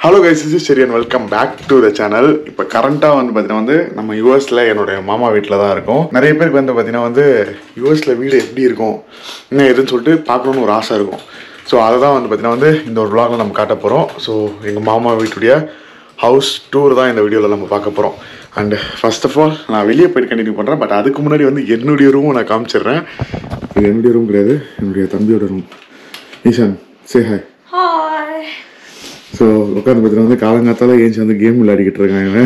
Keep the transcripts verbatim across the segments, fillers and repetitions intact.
Hello guys, this is Sherry and welcome back to the channel. இப்போ கரண்டா வந்து பாத்தீங்கன்னா வந்து நம்ம யூஎஸ்ல என்னோட மாமா வீட்ல தான் இருக்கோம். நிறைய பேருக்கு வந்து பாத்தீங்கன்னா வந்து யூஎஸ்ல வீடு எப்படி இருக்கும் என்ன ஏதுன்னு சொல்லிட்டு பார்க்கணும்னு ஒரு ஆசை இருக்கும். ஸோ அதை தான் வந்து பாத்தீங்கன்னா வந்து இந்த ஒரு vlogல நம்ம காட்ட போறோம். ஸோ எங்க மாமா வீட்டுடைய ஹவுஸ் டூர் தான் இந்த வீடியோல நம்ம பார்க்க போறோம். அண்ட் ஃபர்ஸ்ட் ஆஃப் ஆல் நான் வெளியே போயிட்டு கண்டினியூ பண்றேன். பட் அதுக்கு முன்னாடி வந்து என்னுடைய ரூம் நான் காமிச்சிடுறேன். இது என்னுடைய ரூம் கிடையாது, என்னுடைய தம்பியோட room. Ishaan say hi. Hi. So உட்காந்து பார்த்தீங்கன்னா வந்து காலங்காத்தால ஏஞ்சி வந்து கேம் விளையாடிக்கிட்டு இருக்காங்க.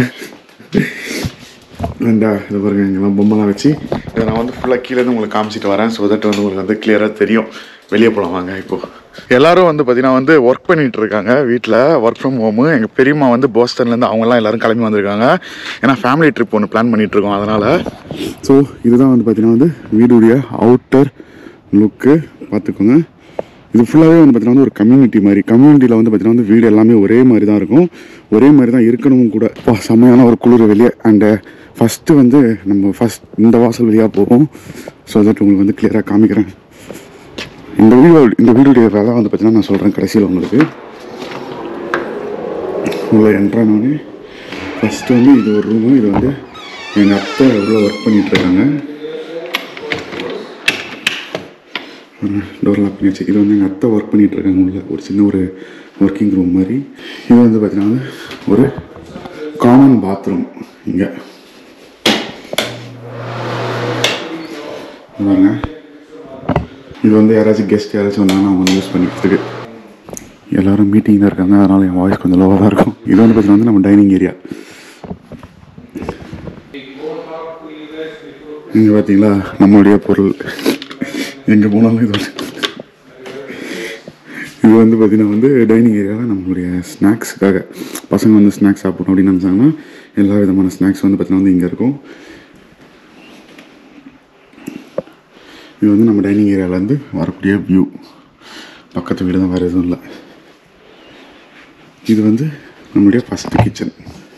அண்டா இது பாருங்க, இங்கெல்லாம் பொம்மைலாம் வச்சு இதை நான் வந்து ஃபுல்லாக கீழேருந்து உங்களுக்கு காமிச்சிட்டு வரேன். ஸோ தட் வந்து உங்களுக்கு வந்து கிளியராக தெரியும். வெளியே போகலாம் வாங்க. இப்போது எல்லாரும் வந்து பார்த்தீங்கன்னா வந்து ஒர்க் பண்ணிகிட்டு இருக்காங்க வீட்டில், ஒர்க் ஃப்ரம் ஹோமு. எங்கள் பெரியம்மா வந்து போஸ்டன்லேருந்து அவங்கெல்லாம் எல்லோரும் கிளம்பி வந்திருக்காங்க. ஏன்னா ஃபேமிலி ட்ரிப் ஒன்று பிளான் பண்ணிகிட்ருக்கோம் அதனால். ஸோ இதுதான் வந்து பார்த்தீங்கன்னா வந்து வீடுடைய அவுட்டர் லுக்கு பார்த்துக்கோங்க. இது ஃபுல்லாகவே வந்து பார்த்தீங்கன்னா ஒரு கம்யூனிட்டி மாதிரி. கம்யூனிட்டியில் வந்து பார்த்தீங்கன்னா வந்து வீடு எல்லாமே ஒரே மாதிரி தான் இருக்கும், ஒரே மாதிரி தான் இருக்கணும் கூட. இப்போ செம்மையான ஒரு குளிர் வெளியே. அண்டு ஃபஸ்ட்டு வந்து நம்ம ஃபஸ்ட் இந்த வாசல் வழியாக போவோம். ஸோ தட் உங்களுக்கு வந்து கிளியராக காமிக்கிறேன். இந்த வீடு இந்த வீடுடைய வேலை வந்து பார்த்தீங்கன்னா நான் சொல்கிறேன் கடைசியில் உங்களுக்கு. உங்களை என்ட்ரானோடனே ஃபஸ்ட்டு வந்து இது ஒரு ரூமு. இது வந்து எங்கள் அத்தை எவ்வளோ ஒர்க் பண்ணிகிட்ருக்காங்க. டோர் லாக் பண்ணிடுச்சு. இது வந்து எங்கள் அத்தை ஒர்க் பண்ணிகிட்ருக்காங்க உள்ள ஒரு சின்ன ஒரு ஒர்க்கிங் ரூம் மாதிரி. இது வந்து பார்த்தீங்கன்னா வந்து ஒரு காமன் பாத்ரூம். இங்கே பாருங்க, இது வந்து யாராச்சும் கெஸ்ட் யாராச்சும் வந்தாங்கன்னா அவங்க வந்து யூஸ் பண்ணிக்கிறதுக்கு. எல்லோரும் மீட்டிங் தான் இருக்காங்க, அதனால் என் வாய்ஸ் கொஞ்சம் லோவாக தான் இருக்கும். இது வந்து பார்த்தீங்கன்னா வந்து நம்ம டைனிங் ஏரியா. இங்கே பார்த்தீங்களா நம்மளுடைய பொருள் எங்கே போனாலும் இது இது வந்து பார்த்திங்கன்னா வந்து டைனிங் ஏரியாவில் நம்மளுடைய ஸ்நாக்ஸுக்காக பசங்க வந்து ஸ்நாக்ஸ் சாப்பிடணும் அப்படின்னு நினச்சாங்கன்னா எல்லா விதமான ஸ்நாக்ஸ் வந்து பார்த்திங்கன்னா வந்து இங்கே இருக்கும். இது வந்து நம்ம டைனிங் ஏரியாவிலேருந்து வரக்கூடிய வியூ. பக்கத்து வீடு தான், வேறு எதுவும் இல்லை. இது வந்து நம்மளுடைய ஃபஸ்ட்டு கிச்சன்.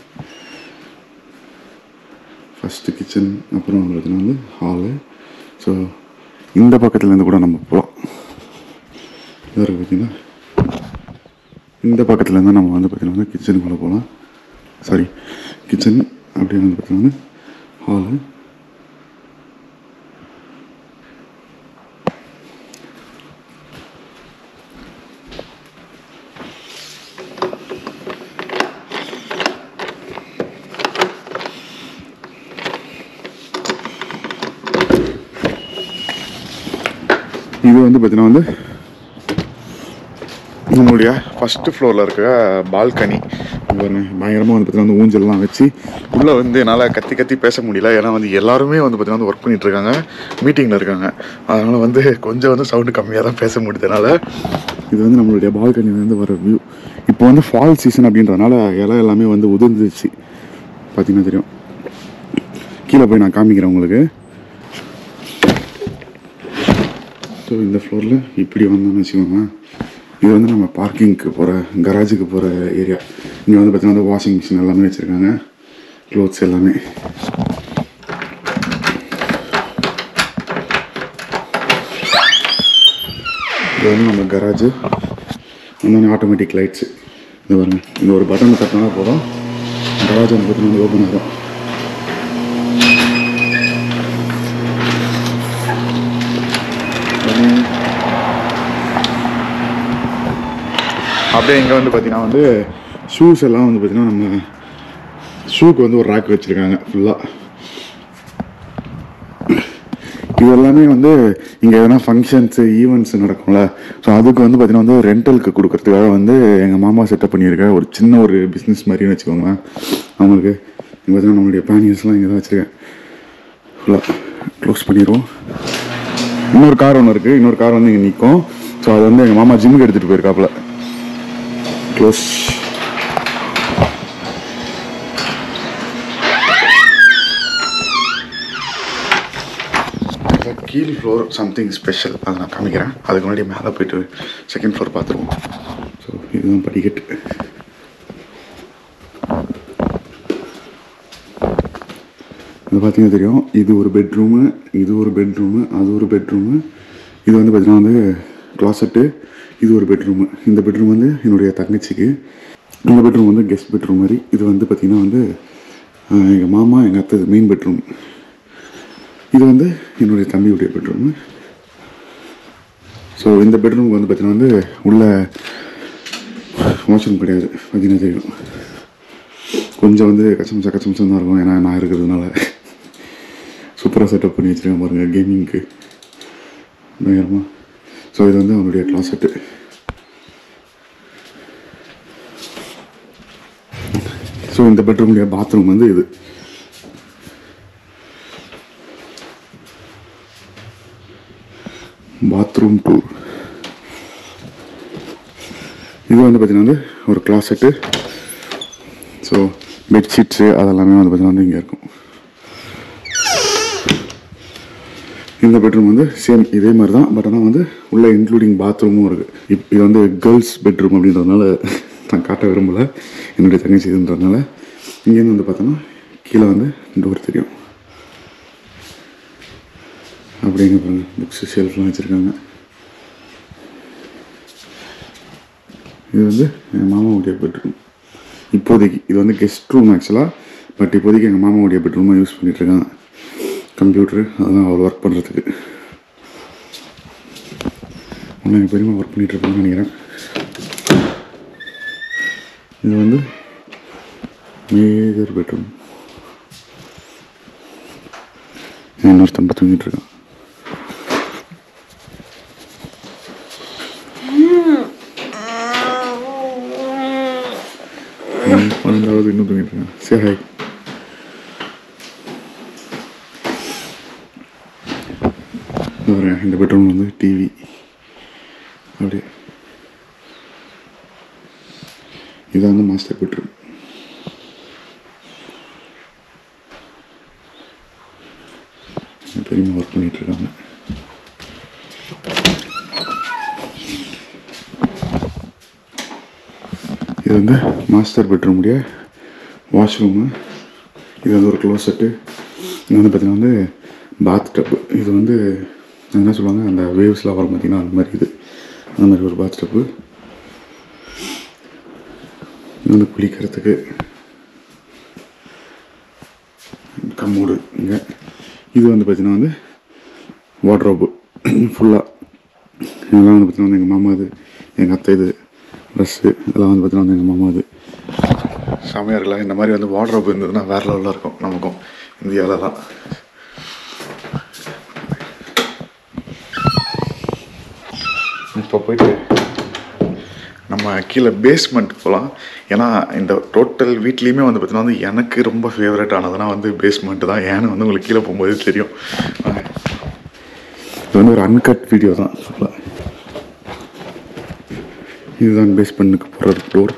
ஃபஸ்ட்டு கிச்சன் அப்புறம் வந்து பார்த்திங்கன்னா வந்து ஹாலு. ஸோ இந்த பக்கத்துலேருந்து கூட நம்ம போகலாம். இதாக இருக்குது பார்த்தீங்கன்னா, இந்த பக்கத்துலேருந்து நம்ம வந்து பார்த்திங்கன்னா வந்து கிச்சனுக்குள்ளே போகலாம். சாரி கிச்சன் அப்படியே வந்து பார்த்திங்கன்னா வந்து ஹாலு. இது வந்து பார்த்தீங்கன்னா வந்து நம்மளுடைய ஃபஸ்ட்டு ஃப்ளோரில் இருக்க பால்கனி. பயங்கரமாக வந்து பார்த்தீங்கன்னா வந்து ஊஞ்சல்லாம் வச்சு உள்ளே வந்து என்னால் கத்தி கத்தி பேச முடியல. ஏன்னா வந்து எல்லாருமே வந்து பார்த்தீங்கன்னா வந்து ஒர்க் பண்ணிகிட்டு இருக்காங்க, மீட்டிங்கில் இருக்காங்க. அதனால் வந்து கொஞ்சம் வந்து சவுண்டு கம்மியாக தான் பேச முடியுதுனால. இது வந்து நம்மளுடைய பால்கனிலேருந்து வர வியூ. இப்போ வந்து ஃபால் சீசன் அப்படின்றதுனால இலை எல்லாமே வந்து உதிர்ந்துச்சு. பார்த்தீங்கன்னா தெரியும். கீழே போய் நான் காமிக்கிறேன் உங்களுக்கு. ஸோ இந்த ஃப்ளோரில் இப்படி வந்தோம்னு வச்சுக்கோங்க, இது வந்து நம்ம பார்க்கிங்க்கு போகிற கராஜுக்கு போகிற ஏரியா. இங்கே வந்து பார்த்தீங்கன்னா வந்து வாஷிங் மிஷின் எல்லாமே வச்சுருக்காங்க, க்ளோத்ஸ் எல்லாமே. இது வந்து நம்ம கராஜு. வந்து ஆட்டோமேட்டிக் லைட்ஸு. இது பாருங்க, இந்த ஒரு பட்டனை தட்டினா போதும் கராஜ் வந்து பார்த்தீங்கன்னா ஓப்பன் ஆகும். அப்படியே இங்கே வந்து பார்த்தீங்கன்னா வந்து ஷூஸ் எல்லாம் வந்து பார்த்தீங்கன்னா நம்ம ஷூக்கு வந்து ஒரு ரேக் வச்சுருக்காங்க ஃபுல்லாக. இது எல்லாமே வந்து இங்கே எதனா ஃபங்க்ஷன்ஸு ஈவெண்ட்ஸ் நடக்கும்ல, ஸோ அதுக்கு வந்து பார்த்தீங்கன்னா வந்து ரெண்டலுக்கு கொடுக்கறதுக்காக வந்து எங்கள் மாமா செட்டப் பண்ணியிருக்கேன். ஒரு சின்ன ஒரு பிஸ்னஸ் மாதிரின்னு வச்சுக்கோங்களேன் அவங்களுக்கு. இங்கே பார்த்தீங்கன்னா நம்மளுடைய பேனியர்ஸ்லாம் இங்கே தான் வச்சுருக்கேன். ஃபுல்லாக க்ளோஸ் பண்ணிடுவோம். இன்னொரு கார் ஒன்று இருக்குது, இன்னொரு கார் வந்து இங்கே நிற்கும். ஸோ அது வந்து எங்கள் மாமா ஜிம்முக்கு எடுத்துகிட்டு போயிருக்காப்புல. க்ளோஸ். கீழ் ஃப்ளோர் சம்திங் ஸ்பெஷல், அதை நான் காமிக்கிறேன். அதுக்கு முன்னாடி மேலே போய்ட்டு செகண்ட் ஃப்ளோர் பார்த்துருவோம். ஸோ இதுதான் படிக்கட்டு. இது பார்த்தீங்கன்னா தெரியும், இது ஒரு பெட்ரூமு, இது ஒரு பெட்ரூமு, அது ஒரு பெட்ரூமு. இது வந்து பார்த்தீங்கன்னா வந்து க்ளாசெட்டு, இது ஒரு பெட்ரூமு. இந்த பெட்ரூம் வந்து என்னுடைய தங்கச்சிக்கு. இந்த பெட்ரூம் வந்து கெஸ்ட் பெட்ரூம் மாதிரி. இது வந்து பார்த்திங்கன்னா வந்து எங்கள் மாமா எங்கள் அத்தை மெயின் பெட்ரூம். இது வந்து என்னுடைய தம்பியுடைய பெட்ரூமு. ஸோ இந்த பெட்ரூமுக்கு வந்து பார்த்திங்கன்னா வந்து உள்ள வாஷ்ரூம் கிடையாது. பார்த்தீங்கன்னா தெரியும், கொஞ்சம் வந்து கச்சமிச்சா கச்சமிச்சம் தான் இருக்கும். ஏன்னா நான் இருக்கிறதுனால சூப்பராக செட்டப் பண்ணி வச்சுருக்கேன் பாருங்கள் கேமிங்க்கு பயங்கரமாக. ஸோ இது வந்து அவனுடைய கிளாசெட்டு. ஸோ இந்த பெட்ரூமுடைய பாத்ரூம் வந்து இது. Bathroom tour. இது வந்து பார்த்திங்கன்னா வந்து ஒரு கிளாசெட்டு. ஸோ பெட்ஷீட்ஸு அதெல்லாமே வந்து பார்த்திங்கன்னா வந்து இங்கே இருக்கும். இந்த பெட்ரூம் வந்து சேம் இதே மாதிரி தான், பட் ஆனால் வந்து உள்ள இன்க்ளூடிங் பாத்ரூமும் இருக்குது. இப் இது வந்து கேர்ள்ஸ் பெட்ரூம் அப்படின்றதுனால நான் காட்ட விரும்பலை, என்னுடைய தங்கச்சி இதுன்றதுனால. இங்கேருந்து வந்து பார்த்தோன்னா கீழே வந்து டோர் தெரியும். அப்படிங்க பாருங்கள், புக்ஸு ஷெல்ஃப்லாம் வச்சுருக்காங்க. இது வந்து எங்கள் மாமாவுடைய பெட்ரூம் இப்போதைக்கு. இது வந்து கெஸ்ட் ரூம் ஆக்சுவலாக, பட் இப்போதைக்கு எங்கள் மாமாவுடைய பெட்ரூமாக யூஸ் பண்ணிகிட்ருக்காங்க. கம்ப்யூட்ரு அதெல்லாம் அவர் ஒர்க் பண்ணுறதுக்கு. ஒன்றும் எங்கள் பெரியமா ஒர்க் பண்ணிகிட்ருப்பாங்கன்னு நினைக்கிறேன். இது வந்து மேஜர் பெட்ரூம். இன்னொரு தம்பி தூங்கிட்டு இருக்கான். பன்னெண்டாவது இன்னும் தூங்கிட்டு இருக்கான். சரி, ஹாய். இந்த பெட்ரூம் வந்து டிவி. அப்படியே இது வந்து மாஸ்டர் பெட்ரூம். பெரியமா ஒர்க் பண்ணிட்டு இருக்காங்க. இது வந்து மாஸ்டர் பெட்ரூமுடைய வாஷ்ரூமு. இது வந்து ஒரு க்ளோசெட்டு. இது வந்து பார்த்திங்கன்னா வந்து பாத் டப்பு. இது வந்து என்ன சொல்லுவாங்க, அந்த வேவ்ஸ்லாம் வரும் பார்த்திங்கன்னா அந்த மாதிரி. இது அந்த மாதிரி ஒரு பாத் டப்பு. இது வந்து குளிக்கிறதுக்கு கம்மோடு இங்கே. இது வந்து பார்த்திங்கன்னா வந்து வார்ட்ரோப்பு ஃபுல்லாக. இதெல்லாம் வந்து பார்த்திங்கன்னா வந்து எங்கள் மாமா இது, எங்கள் அத்தை இது, ட்ரெஸ்ஸு இதெல்லாம் வந்து பார்த்திங்கன்னா வந்து எங்கள் மாமா இது. செமையாக இருக்கலாம். இந்த மாதிரி வந்து வார்ட்ரோப் இருந்ததுன்னா வேறு லெவலில் இருக்கும் நமக்கும் இந்தியாவில் தான். இப்போ போயிட்டு நம்ம கீழே பேஸ்மெண்ட் போகலாம். ஏன்னா இந்த டோட்டல் வீட்லேயுமே வந்து பார்த்திங்கன்னா வந்து எனக்கு ரொம்ப ஃபேவரட் ஆனதுன்னா வந்து பேஸ்மெண்ட்டு தான். ஏன்னு வந்து உங்களுக்கு கீழே போகும்போது தெரியும். இது வந்து ஒரு அன்கட் வீடியோ தான் ஃபுல்லாக. இதுதான் பேஸ்மெண்ட்டுக்கு போகிற டோர்.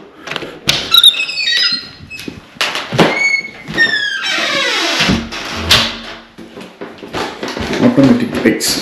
Automatic lights.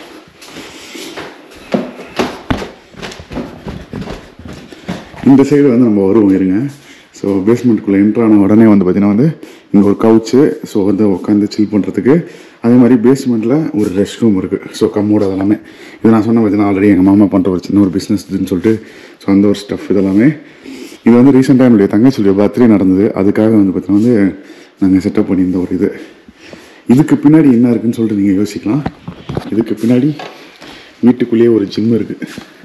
இந்த சைடு வந்து நம்ம வருவோம் இருங்க. ஸோ பேஸ்மெண்ட்டுக்குள்ளே என்ட்ரான உடனே வந்து பார்த்திங்கன்னா வந்து இங்கே ஒரு கவுச்சு. ஸோ வந்து உட்காந்து சில் பண்ணுறதுக்கு. அதே மாதிரி பேஸ்மெண்ட்டில் ஒரு ரெஸ்ட் ரூம் இருக்குது. ஸோ கம்மோடு அதெல்லாமே. இது நான் சொன்ன பார்த்தீங்கன்னா ஆல்ரெடி எங்கள் மாமா பண்ணுற ஒரு சின்ன ஒரு பிஸ்னஸ் இதுன்னு சொல்லிட்டு. ஸோ அந்த ஒரு ஸ்டஃப் இதெல்லாமே. இது வந்து ரீசெண்டாக என்னுடைய தங்கச்சியுடைய பர்த்டே நடந்தது. அதுக்காக வந்து பார்த்திங்கன்னா வந்து நாங்கள் செட்டப் பண்ணியிருந்த ஒரு இது. இதுக்கு பின்னாடி என்ன இருக்குதுன்னு சொல்லிட்டு நீங்கள் யோசிக்கலாம். இதுக்கு பின்னாடி வீட்டுக்குள்ளேயே ஒரு ஜிம் இருக்குது.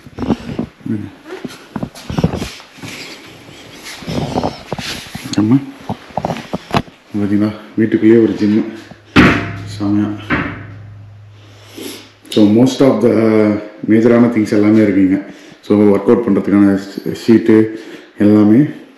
ஆமாம் பார்த்தீங்களா, வீட்டுக்குள்ளேயே ஒரு ஜிம்மு செமையாக. ஸோ மோஸ்ட் ஆஃப் த மேஜரான திங்ஸ் எல்லாமே இருக்குங்க. ஸோ ஒர்க் அவுட் பண்ணுறதுக்கான ஷீட்டு எல்லாமே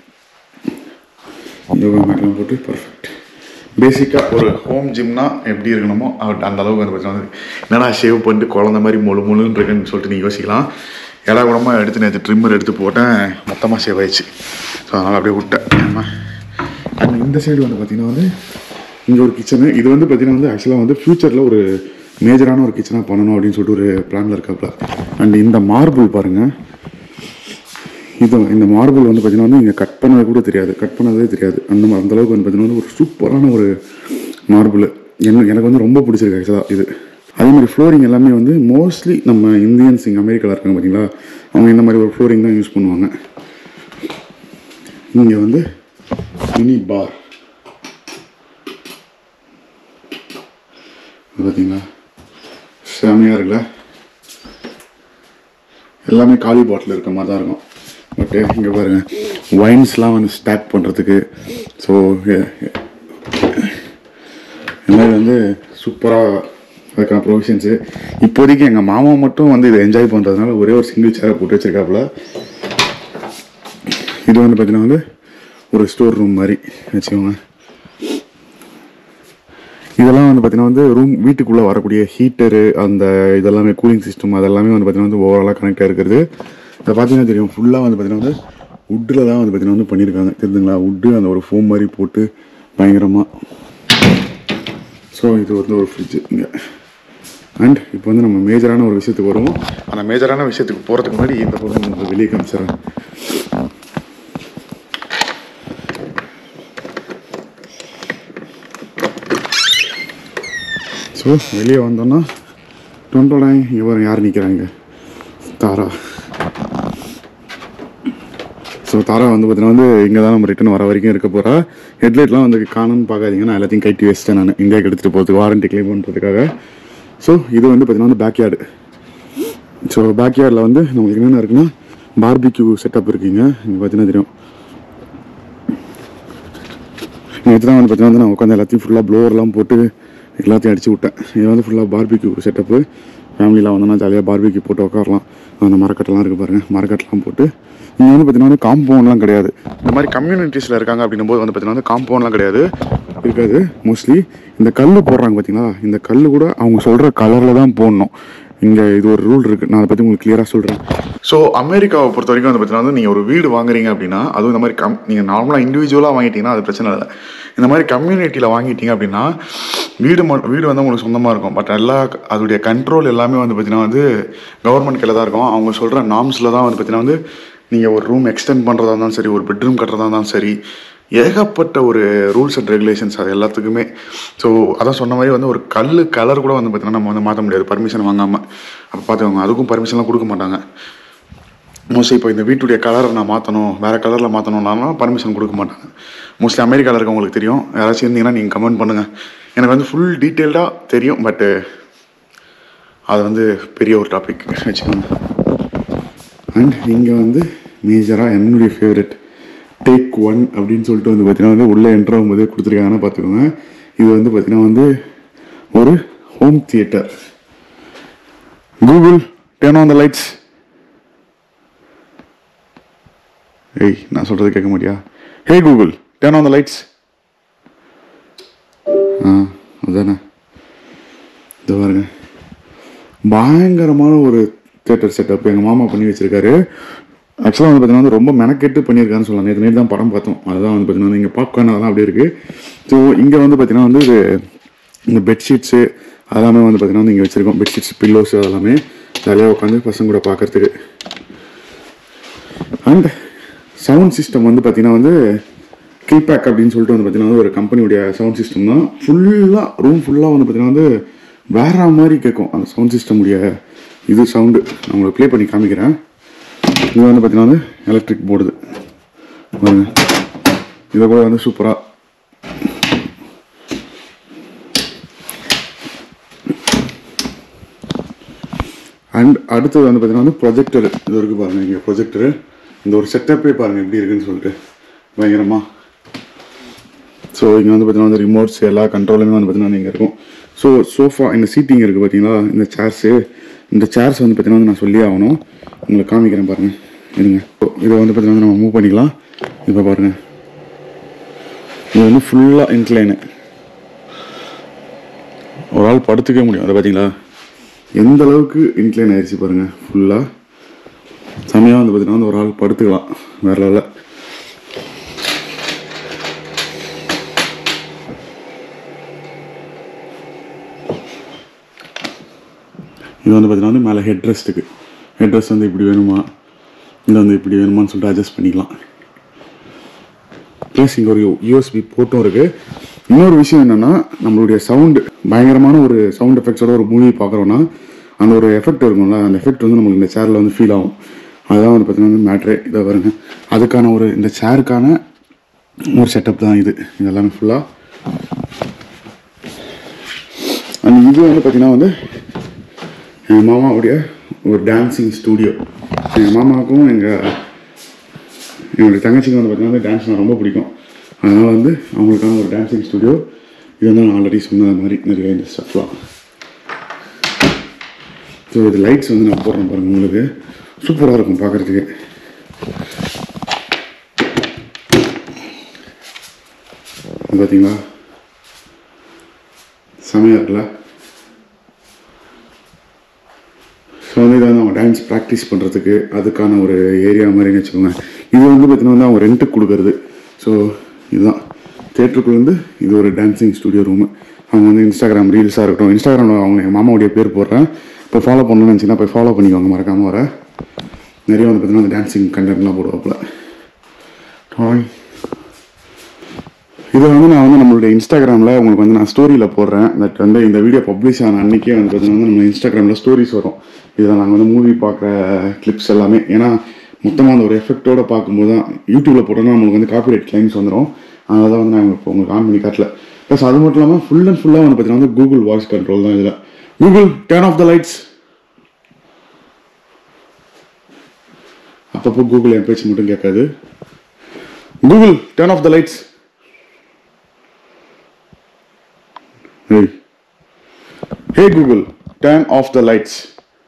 யோகா மேட்லாம் போட்டு பர்ஃபெக்ட். பேசிக்காக ஒரு ஹோம் ஜிம்னா எப்படி இருக்கணுமோ அந்த அளவுக்கு வந்து பார்த்தீங்கன்னா என்னடா ஷேவ் பண்ணிட்டு குழந்த மாதிரி முழு முழுன்னு இருக்குன்னு சொல்லிட்டு நீங்கள் யோசிக்கலாம். எல்லா குடமாக எடுத்து நேற்று ட்ரிம்மர் எடுத்து போட்டேன், மொத்தமாக சேவ் ஆயிடுச்சு. ஸோ அதனால் அப்படியே விட்டேன். ஆமாம். அண்ட் இந்த சைடு வந்து பார்த்திங்கன்னா வந்து இங்கே ஒரு கிச்சனு. இது வந்து பார்த்திங்கன்னா வந்து ஆக்சுவலாக வந்து ஃப்யூச்சரில் ஒரு மேஜரான ஒரு கிச்சனாக பண்ணணும் அப்படின்னு சொல்லிட்டு ஒரு பிளானில் இருக்காப்புல. அண்ட் இந்த மார்பிள் பாருங்கள். இது இந்த மார்பிள் வந்து பார்த்திங்கன்னா வந்து இங்கே கட் பண்ணது கூட தெரியாது, கட் பண்ணதே தெரியாது. அந்த அந்தளவுக்கு வந்து பார்த்திங்கன்னா ஒரு சூப்பரான ஒரு மார்பிள். என்ன எனக்கு வந்து ரொம்ப பிடிச்சிருக்கு ஆக்சுவலாக இது. அதே மாதிரி ஃப்ளோரிங் எல்லாமே வந்து மோஸ்ட்லி நம்ம இந்தியன்ஸ் இங்கே அமெரிக்காவில் இருக்காங்க பார்த்தீங்களா, அவங்க இந்த மாதிரி ஒரு ஃப்ளோரிங் தான் யூஸ் பண்ணுவாங்க. இங்கே வந்து மினி பார் பார்த்தீங்களா, செமையாக இருக்குல்ல. எல்லாமே காலி பாட்டில் இருக்க மாதிரி தான் இருக்கும். பட்டு இங்கே பாருங்கள், ஒயின்ஸ்லாம் வந்து ஸ்டாக் பண்ணுறதுக்கு. ஸோ இந்த மாதிரி வந்து சூப்பராக அதுக்கான ப்ரொவிஷன்ஸு. இப்போதைக்கு எங்கள் மாமா மட்டும் வந்து இதை என்ஜாய் பண்ணுறதுனால ஒரே ஒரு சிங்கிள் சேரை போட்டு வச்சுருக்காப்புல. இது வந்து பார்த்தீங்கன்னா வந்து ஒரு ஸ்டோர் ரூம் மாதிரி வச்சுக்கோங்க. இதெல்லாம் வந்து பார்த்தீங்கன்னா வந்து ரூம் வீட்டுக்குள்ளே வரக்கூடிய ஹீட்டரு, அந்த இதெல்லாமே கூலிங் சிஸ்டம் அதெல்லாமே வந்து பார்த்தீங்கன்னா வந்து ஓவராலாக கனெக்டாக இருக்கிறது. இதை பார்த்தீங்கன்னா தெரியும், ஃபுல்லாக வந்து பார்த்தீங்கன்னா வந்து வுட்டில் தான் வந்து பார்த்தீங்கன்னா வந்து பண்ணியிருக்காங்க. தெரிஞ்சுங்களா, வுட்டு அந்த ஒரு ஃபோம் மாதிரி போட்டு பயங்கரமாக. ஸோ இது வந்து ஒரு ஃப்ரிட்ஜு இங்கே. அண்ட் இப்போ வந்து நம்ம மேஜரான ஒரு விஷயத்துக்கு வருவோம். அந்த மேஜரான விஷயத்துக்கு போகிறதுக்கு முன்னாடி இந்த பக்கம் நம்ம வெளியே காமிச்சிடறேன். ஸோ வெளியே வந்தோன்னா டொண்டோட இங்கே பாருங்க யார் நிற்கிறாங்க, தாரா. ஸோ தாரா வந்து பார்த்தீங்கன்னா வந்து இங்கே தான் நம்ம ரிட்டன் வர வரைக்கும் இருக்க போகிறா. ஹெட்லைட்லாம் வந்து காணும்னு பார்க்காதீங்க, நான் எல்லாத்தையும் கட்டி வச்சிட்டேன் நான் இந்தியாவுக்கு எடுத்துகிட்டு போகிறதுக்கு, வாரண்டி கிளைம் பண்ணுறதுக்காக. ஸோ இது வந்து பார்த்தீங்கன்னா வந்து பேக்யார்டு. ஸோ பேக்யார்டில் வந்து நம்மளுக்கு என்னென்ன இருக்குன்னா பார்பிக்யூ செட்டப் இருக்குங்க. இங்கே பார்த்தீங்கன்னா தெரியும், நேற்று தான் வந்து பார்த்தீங்கன்னா வந்து நான் உட்காந்து எல்லாத்தையும் ஃபுல்லாக ப்ளோவர்லாம் போட்டு எல்லாத்தையும் அடிச்சு விட்டேன். இது வந்து ஃபுல்லாக பார்பிக்யூ செட்டப்பு. ஃபேமிலியில் வந்தோன்னா ஜாலியாக பார்பிக்யூ போட்டு உட்காரலாம். அந்த மரக்கட்டெல்லாம் இருக்குது பாருங்கள், மரக்கட்டெல்லாம் போட்டு. இங்கே வந்து பார்த்தீங்கன்னா வந்து காம்பவுண்ட்லாம் கிடையாது. இந்த மாதிரி கம்யூனிட்டிஸில் இருக்காங்க அப்படின்னும் போது வந்து பார்த்தீங்கன்னா வந்து காம்பவுண்ட்லாம் கிடையாது, இருக்காது. மோஸ்ட்லி இந்த கல் போடுறாங்க பார்த்தீங்களா, இந்த கல் கூட அவங்க சொல்கிற கலரில் தான் போடணும். இங்கே இது ஒரு ரூல் இருக்குது, நான் அதை பற்றி உங்களுக்கு கிளியராக சொல்கிறேன். ஸோ அமெரிக்காவை பொறுத்த வரைக்கும் வந்து பார்த்தீங்கன்னா வந்து நீங்கள் ஒரு வீடு வாங்குறீங்க அப்படின்னா, அதுவும் இந்த மாதிரி கம் நீங்கள் நார்மலாக இண்டிவிஜுவலாக வாங்கிட்டீங்கன்னா அது பிரச்சனை இல்லை. இந்த மாதிரி கம்யூனிட்டியில் வாங்கிட்டீங்க அப்படின்னா வீடு ம வீடு வந்து உங்களுக்கு சொந்தமாக இருக்கும். பட் எல்லா அதோடைய கண்ட்ரோல் எல்லாமே வந்து பார்த்தீங்கன்னா வந்து கவர்மெண்ட் கையில் தான் இருக்கும். அவங்க சொல்கிற நார்ம்ஸில் தான் வந்து பார்த்தீங்கன்னா வந்து நீங்கள் ஒரு ரூம் எக்ஸ்டெண்ட் பண்ணுறதா இருந்தாலும் சரி, ஒரு பெட்ரூம் கட்டுறதா இருந்தாலும் சரி, ஏகப்பட்ட ஒரு ரூல்ஸ் அண்ட் ரெகுலேஷன்ஸ் அது எல்லாத்துக்குமே. ஸோ அதான் சொன்ன மாதிரி வந்து ஒரு கல் கலர் கூட வந்து பார்த்தீங்கன்னா நம்ம வந்து மாற்ற முடியாது பர்மிஷன் வாங்காமல். அப்போ பார்த்துக்கோங்க, அதுக்கும் பர்மிஷன்லாம் கொடுக்க மாட்டாங்க மோஸ்ட்லி. இப்போ இந்த வீட்டுடைய கலரை நான் மாற்றணும், வேறு கலரில் மாற்றணும்னாலும் பர்மிஷன் கொடுக்க மாட்டாங்க மோஸ்ட்லி. அமெரிக்காவில் இருக்கவங்களுக்கு தெரியும், யாராச்சும் இருந்தீங்கன்னா நீங்கள் கமெண்ட் பண்ணுங்கள். எனக்கு வந்து ஃபுல் டீட்டெயில்டாக தெரியும், பட்டு அது வந்து பெரிய ஒரு டாபிக் வச்சுக்கோங்க. அண்ட் இங்கே வந்து மேஜராக என்னுடைய ஃபேவரெட் டேக் ஒன் அப்படின்னு சொல்லிட்டு வந்து பார்த்தீங்கன்னா வந்து உள்ளே என்ட்ரு ஆகும்போது கொடுத்துருக்காங்கன்னா பார்த்துக்கோங்க. இது வந்து பார்த்தீங்கன்னா வந்து ஒரு home theatre. Google turn on the lights. ஏய், நான் சொல்கிறது கேட்க மாட்டியா? Hey Google turn on the lights. ஆ அதுதானே, இது பாருங்க, பயங்கரமான ஒரு தியேட்டர் செட்டப் எங்கள் மாமா பண்ணி வச்சுருக்காரு. ஆக்சுவலாக வந்து பார்த்தீங்கன்னா வந்து ரொம்ப மெனக்கெட்டு பண்ணியிருக்காருன்னு சொல்லலாம். நேற்று நேற்று தான் படம் பார்த்தோம், அதுதான் வந்து பார்த்தீங்கன்னா இங்கே பாப்கார்ன் அதெல்லாம் அப்படியே இருக்குது. ஸோ இங்கே வந்து பார்த்தீங்கன்னா வந்து இது இந்த பெட்ஷீட்ஸு அதெல்லாமே வந்து பார்த்தீங்கன்னா வந்து இங்கே வச்சுருக்கோம். பெட்ஷீட்ஸ், பில்லோஸு அதெல்லாமே ஜாலியாக உட்காந்து பசங்க கூட பார்க்குறதுக்கு. அண்ட் சவுண்ட் சிஸ்டம் வந்து பார்த்தீங்கன்னா வந்து கில்பேக் அப்படின்னு சொல்லிட்டு வந்து பார்த்தீங்கன்னா ஒரு கம்பெனியுடைய சவுண்ட் சிஸ்டம் தான். ஃபுல்லாக ரூம் ஃபுல்லாக வந்து பார்த்தீங்கன்னா வந்து வேற மாதிரி கேட்கும் அந்த சவுண்ட் சிஸ்டமுடைய இது சவுண்டு. நான் உங்களுக்கு ப்ளே பண்ணி காமிக்கிறேன். இது வந்து பார்த்தீங்கன்னா வந்து எலக்ட்ரிக் போர்டு பாருங்க, இதை கூட வந்து சூப்பராக. அண்ட் அடுத்தது வந்து பார்த்தீங்கன்னா வந்து ப்ரொஜெக்டரு. இது இருக்குது பாருங்கள், இங்கே ப்ரொஜெக்டரு. இந்த ஒரு செட்டப்பே பாருங்கள் எப்படி இருக்குன்னு சொல்லிட்டு பயங்கரமாக. ஸோ இங்கே வந்து பார்த்தீங்கன்னா வந்து ரிமோட்ஸ் எல்லா கண்ட்ரோலுமே வந்து பார்த்தீங்கன்னா இங்கே இருக்கும். ஸோ சோஃபா இந்த சீட்டிங் இருக்குது பார்த்தீங்களா, இந்த சேர்ஸு, இந்த சேர்ஸ் வந்து பார்த்தீங்கன்னா வந்து நான் சொல்லி ஆகணும், உங்களுக்கு காமிக்கிறேன் பாருங்கள் இருங்க. இதை வந்து பார்த்தீங்கன்னா நம்ம மூவ் பண்ணிக்கலாம். இப்போ பாருங்கள், இது வந்து ஃபுல்லாக இன்க்ளைனு, ஒரு ஆள் படுத்துக்கவே முடியும். அதை பார்த்தீங்களா எந்த அளவுக்கு இன்க்ளைன் ஆயிடுச்சு பாருங்கள். ஃபுல்லாக செமையாக வந்து பார்த்தீங்கன்னா வந்து ஒரு ஆள் படுத்துக்கலாம் வேற லெவலில். இது வந்து பார்த்தீங்கன்னா வந்து மேலே ஹெட் ரெஸ்ட்டுக்கு, ஹெட் ரெஸ்ட் வந்து இப்படி வேணுமா, இல்லை வந்து இப்படி வேணுமான்னு சொல்லிட்டு அட்ஜஸ்ட் பண்ணிக்கலாம். ப்ளஸ் இங்கே ஒரு யூஎஸ்பி போர்ட்டும் இருக்குது. இன்னொரு விஷயம் என்னென்னா, நம்மளுடைய சவுண்டு பயங்கரமான ஒரு சவுண்ட் எஃபெக்ட்ஸோட ஒரு மூவி பார்க்குறோன்னா அந்த ஒரு எஃபெக்ட் இருக்கும்ல, அந்த எஃபெக்ட் வந்து நம்மளுக்கு இந்த சேரில் வந்து ஃபீல் ஆகும். அதுதான் வந்து பார்த்தீங்கன்னா வந்து மேட்ரே. இதை பாருங்க, அதுக்கான ஒரு இந்த சேருக்கான ஒரு செட்டப் தான் இது இதெல்லாமே ஃபுல்லாக. அண்ட் இது வந்து பார்த்திங்கன்னா வந்து எங்கள் மாமாவுடைய ஒரு டான்ஸிங் ஸ்டூடியோ. எங்கள் மாமாவுக்கும் எங்கள் என்னுடைய தங்கச்சிக்கு வந்து பார்த்திங்கன்னா வந்து டான்ஸ்னால் ரொம்ப பிடிக்கும். அதனால் வந்து அவங்களுக்கான ஒரு டான்ஸிங் ஸ்டூடியோ. இது வந்து நான் ஆல்ரெடி சொன்னது மாதிரி நிறைய இந்த ஸ்டஃப்லாம். ஸோ இது லைட்ஸ் வந்து நான் போடுறேன் பாருங்கள், உங்களுக்கு சூப்பராக இருக்கும் பார்க்குறதுக்கு. பார்த்தீங்களா செமையாக இருக்குல்ல. ஸோ வந்து இதை வந்து அவங்க டான்ஸ் ப்ராக்டிஸ் பண்ணுறதுக்கு அதுக்கான ஒரு ஏரியா மாதிரின்னு வச்சுக்கோங்க. இது வந்து பார்த்திங்கன்னா வந்து அவங்க ரெண்ட்டுக்கு கொடுக்குறது. ஸோ இதுதான் தேட்டருக்குள்ள வந்து இது ஒரு டான்ஸிங் ஸ்டூடியோ ரூமு. அவங்க வந்து இன்ஸ்டாகிராம் ரீல்ஸாக இருக்கட்டும், இன்ஸ்டாகிராமில் அவங்க எங்கள் மாமாவுடைய பேர் போடுறேன், இப்போ ஃபாலோ பண்ணணும்னு நினச்சிங்கன்னா போய் ஃபாலோ பண்ணிக்கோங்க மறக்காமல். வர நிறைய வந்து பார்த்திங்கன்னா அந்த டான்ஸிங் கண்டென்ட்லாம் போடுவாப்பில். இதை வந்து நான் வந்து நம்மளுடைய இன்ஸ்டாகிராமில் உங்களுக்கு வந்து நான் ஸ்டோரியில் போடுறேன். தட் வந்து இந்த வீடியோ பப்ளிஷ் ஆன அன்றைக்கே வந்து பார்த்திங்கன்னா வந்து நம்ம இன்ஸ்டாகிராமில் ஸ்டோரிஸ் வரும். இதில் நாங்கள் வந்து மூவி பார்க்குற கிளிப்ஸ் எல்லாமே. ஏன்னா மொத்தமாக அந்த ஒரு எஃபெக்டோடு பார்க்கும்போது தான் யூடியூப்பில் போட்டோன்னா நம்மளுக்கு வந்து காப்பிரைட் கிளைம்ஸ் வந்துடும். அதனால தான் வந்து நான் இப்போ உங்களுக்கு ஆன் பண்ணி காட்டல. ப்ளஸ் அது மட்டும் இல்லாமல் ஃபுல் அண்ட் ஃபுல்லாக வந்து பார்த்தீங்கன்னா வந்து கூகுள் வாய்ஸ் கண்ட்ரோல் தான் இதில். Google turn off the lights. அப்பப்போ கூகுள் என் பேச்சு மட்டும் கேட்காது. Google turn off the lights. Hey Google turn off the lights.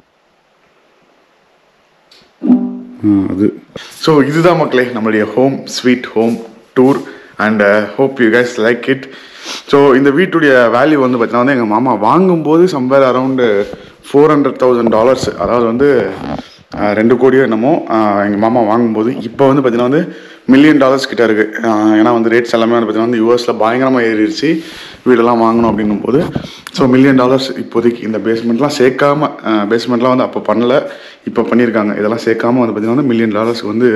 அது ஸோ இதுதான் மக்களே நம்மளுடைய home sweet home tour. And hope you guys like it. So இந்த வீட்டுடைய வேல்யூ வந்து பார்த்தீங்கன்னா வந்து எங்கள் மாமா வாங்கும்போது somewhere around four hundred thousand dollars, அதாவது வந்து ரெண்டு கோடியோ என்னமோ எங்கள் மாமா வாங்கும்போது. இப்போ வந்து பார்த்தீங்கன்னா வந்து மில்லியன் டாலர்ஸ் கிட்ட இருக்குது. ஏன்னா வந்து ரேட்ஸ் எல்லாமே வந்து பார்த்தீங்கன்னா வந்து யூஎஸில் பயங்கரமாக ஏறிடுச்சு வீடெல்லாம் வாங்கணும் அப்படின்னும் போது. ஸோ மில்லியன் டாலர்ஸ் இப்போதைக்கு இந்த பேஸ்மெண்ட்லாம் சேர்க்காம, பேஸ்மெண்ட்லாம் வந்து அப்போ பண்ணலை, இப்போ பண்ணியிருக்காங்க. இதெல்லாம் சேர்க்காம வந்து பார்த்தீங்கன்னா வந்து மில்லியன் டாலர்ஸ்க்கு வந்து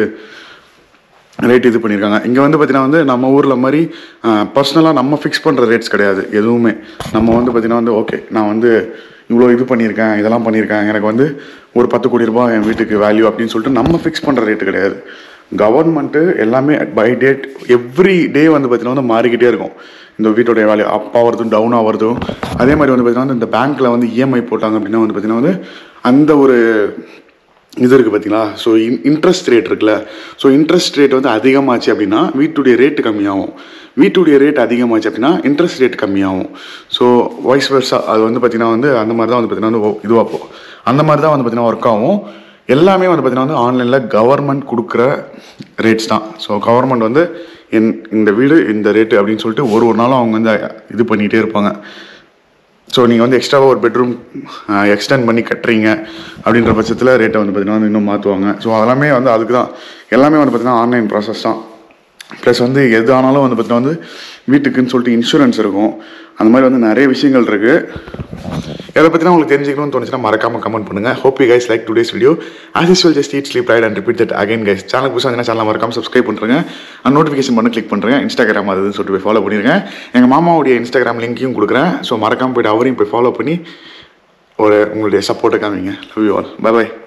ரேட் இது பண்ணியிருக்காங்க. இங்கே வந்து பார்த்தீங்கன்னா வந்து நம்ம ஊரில் மாதிரி பர்சனலாக நம்ம ஃபிக்ஸ் பண்ணுற ரேட்ஸ் கிடையாது எதுவுமே. நம்ம வந்து பார்த்தீங்கன்னா வந்து ஓகே நான் வந்து இவ்வளோ இது பண்ணியிருக்கேன், இதெல்லாம் பண்ணியிருக்கேன், எனக்கு வந்து ஒரு பத்து கோடி ரூபாய் என் வீட்டுக்கு வேல்யூ அப்படின்னு சொல்லிட்டு நம்ம ஃபிக்ஸ் பண்ணுற ரேட்டு கிடையாது. கவர்மெண்ட்டு எல்லாமே பை டேட் எவ்ரி டே வந்து பார்த்தீங்கன்னா வந்து மாறிக்கிட்டே இருக்கும். இந்த வீட்டோடைய வேல்யூ அப் ஆகிறதும் டவுன் ஆகிறதும். அதே மாதிரி வந்து பார்த்தீங்கன்னா இந்த பேங்க்கில் வந்து இஎம்ஐ போட்டாங்க அப்படின்னா வந்து பார்த்தீங்கன்னா வந்து அந்த ஒரு இது இருக்குது பார்த்தீங்களா. ஸோ இன் இன்ட்ரெஸ்ட் ரேட் இருக்குல்ல. ஸோ இன்ட்ரெஸ்ட் ரேட் வந்து அதிகமாச்சு அப்படின்னா வீட்டுடைய ரேட்டு கம்மியாகும். வீட்டுடைய ரேட் அதிகமாச்சு அப்படின்னா இன்ட்ரெஸ்ட் ரேட் கம்மியாகும். ஸோ வைஸ் வெர்ஸா அது வந்து பார்த்தீங்கன்னா வந்து அந்த மாதிரி தான் வந்து பார்த்தீங்கன்னா வந்து இதுவாக போ அந்த மாதிரி தான் வந்து பார்த்தீங்கன்னா ஒர்க் ஆகும். எல்லாமே வந்து பார்த்தீங்கன்னா வந்து ஆன்லைனில் கவர்மெண்ட் கொடுக்குற ரேட்ஸ் தான். ஸோ கவர்மெண்ட் வந்து என் இந்த வீடு இந்த ரேட்டு அப்படின்னு சொல்லிட்டு ஒரு ஒரு நாளும் அவங்க வந்து இது பண்ணிகிட்டே இருப்பாங்க. ஸோ நீங்கள் வந்து எக்ஸ்ட்ராவாக ஒரு பெட்ரூம் எக்ஸ்டெண்ட் பண்ணி கட்டுறீங்க அப்படின்ற பட்சத்தில் ரேட்டை வந்து பார்த்தீங்கன்னா இன்னும் மாற்றுவாங்க. ஸோ அதெல்லாமே வந்து அதுக்கு தான் எல்லாமே வந்து பார்த்தீங்கன்னா ஆன்லைன் ப்ராசஸ் தான். ப்ளஸ் வந்து எது ஆனாலும் வந்து பார்த்தீங்கன்னா வந்து வீட்டுக்குன்னு சொல்லிட்டு இன்சூரன்ஸ் இருக்கும். அந்த மாதிரி வந்து நிறைய விஷயங்கள் இருக்குது. எதை பற்றினா உங்களுக்கு தெரிஞ்சுக்கணும்னு தோணுச்சுன்னா மறக்காமல் கமெண்ட் பண்ணுங்கள். Hope you guys like today's video. As usual just eat sleep write and repeat that again guys. Channel புதுசாக இருந்தால் சேனல் மறக்காமல் சப்ஸ்கிரைப் பண்ணுறேங்க. அண்ட் நோட்டிஃபிகேஷன் பண்ணி கிளிக் பண்ணுறேன். இன்ஸ்டாகிராம் அதுன்னு சொல்லிட்டு போய் ஃபாலோ பண்ணிடுங்க. எங்கள் மாமாவுடைய இன்ஸ்டாகிராம் லிங்க்கையும் கொடுக்குறேன். ஸோ மறக்காமல் போய்ட்டு அவரையும் போய் ஃபாலோ பண்ணி ஒரு உங்களுடைய சப்போர்ட்டை காமிங்க. Love you all. Bye by.